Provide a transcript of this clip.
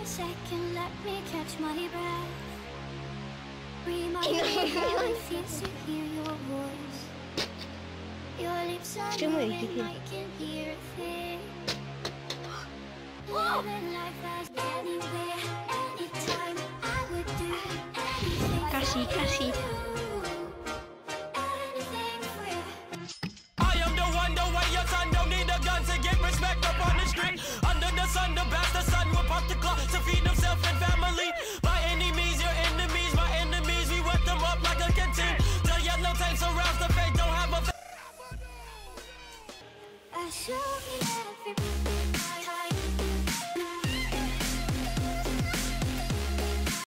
second, let me catch my breath. Remind me how it feels to hear your voice. Your lips are moving, I can hear a thing. Living life as anywhere, anytime, I would do anything. Kasih.